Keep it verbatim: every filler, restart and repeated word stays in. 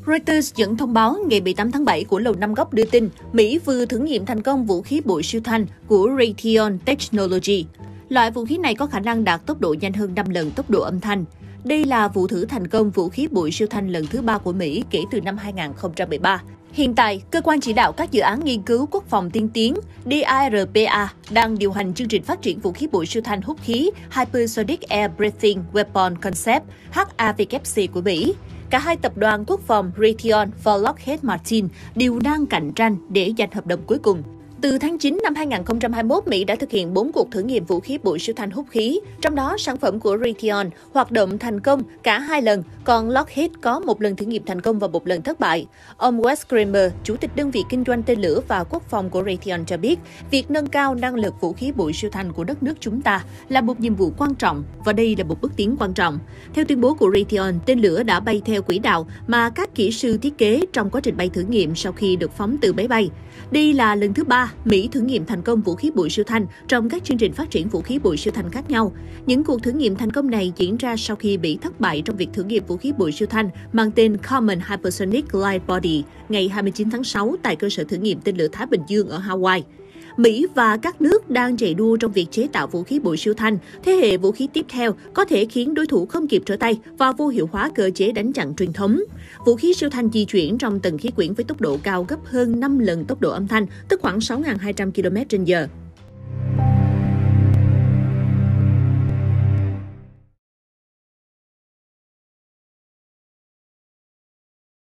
Reuters dẫn thông báo ngày mười tám tháng bảy của Lầu Năm Góc đưa tin Mỹ vừa thử nghiệm thành công vũ khí bụi siêu thanh của Raytheon Technology. Loại vũ khí này có khả năng đạt tốc độ nhanh hơn năm lần tốc độ âm thanh. Đây là vụ thử thành công vũ khí bụi siêu thanh lần thứ ba của Mỹ kể từ năm hai nghìn không trăm mười ba. Hiện tại, Cơ quan chỉ đạo các dự án nghiên cứu quốc phòng tiên tiến D A R P A đang điều hành chương trình phát triển vũ khí bụi siêu thanh hút khí Hypersonic Air Breathing Weapon Concept H A W C của Mỹ. Cả hai tập đoàn quốc phòng Raytheon và Lockheed Martin đều đang cạnh tranh để giành hợp đồng cuối cùng. Từ tháng chín năm hai nghìn không trăm hai mươi mốt, Mỹ đã thực hiện bốn cuộc thử nghiệm vũ khí bụi siêu thanh hút khí. Trong đó, sản phẩm của Raytheon hoạt động thành công cả hai lần, còn Lockheed có một lần thử nghiệm thành công và một lần thất bại. Ông Wes Kramer, chủ tịch đơn vị kinh doanh tên lửa và quốc phòng của Raytheon cho biết, việc nâng cao năng lực vũ khí bụi siêu thanh của đất nước chúng ta là một nhiệm vụ quan trọng và đây là một bước tiến quan trọng. Theo tuyên bố của Raytheon, tên lửa đã bay theo quỹ đạo mà các kỹ sư thiết kế trong quá trình bay thử nghiệm sau khi được phóng từ máy bay. Đây là lần thứ ba Mỹ thử nghiệm thành công vũ khí bụi siêu thanh trong các chương trình phát triển vũ khí bụi siêu thanh khác nhau. Những cuộc thử nghiệm thành công này diễn ra sau khi Mỹ thất bại trong việc thử nghiệm vũ khí bụi siêu thanh mang tên Common Hypersonic Light Body ngày hai mươi chín tháng sáu tại cơ sở thử nghiệm tên lửa Thái Bình Dương ở Hawaii. Mỹ và các nước đang chạy đua trong việc chế tạo vũ khí bụi siêu thanh. Thế hệ vũ khí tiếp theo có thể khiến đối thủ không kịp trở tay và vô hiệu hóa cơ chế đánh chặn truyền thống. Vũ khí siêu thanh di chuyển trong tầng khí quyển với tốc độ cao gấp hơn năm lần tốc độ âm thanh, tức khoảng sáu nghìn hai trăm ki lô mét trên giờ.